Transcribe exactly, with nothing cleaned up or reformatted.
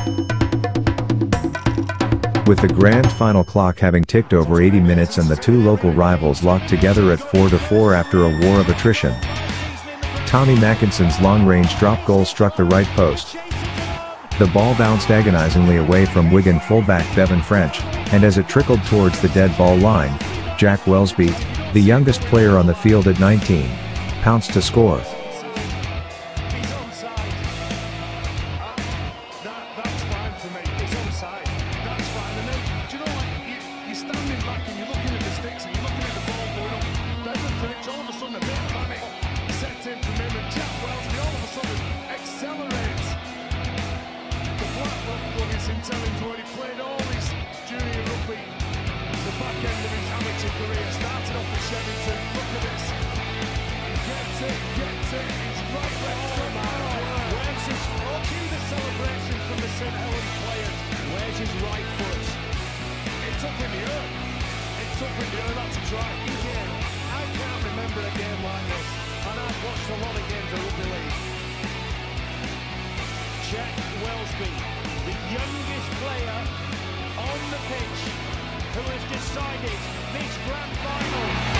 With the grand final clock having ticked over eighty minutes and the two local rivals locked together at four to four after a war of attrition, Tommy Makinson's long-range drop goal struck the right post. The ball bounced agonizingly away from Wigan fullback Bevan French, and as it trickled towards the dead ball line, Jack Welsby, the youngest player on the field at nineteen, pounced to score. Where's his right foot? It's up in the air. It's up in the air, that's a try. Again, I can't remember a game like this, and I've watched a lot of games of rugby league. Jack Welsby, the youngest player on the pitch, who has decided this grand final.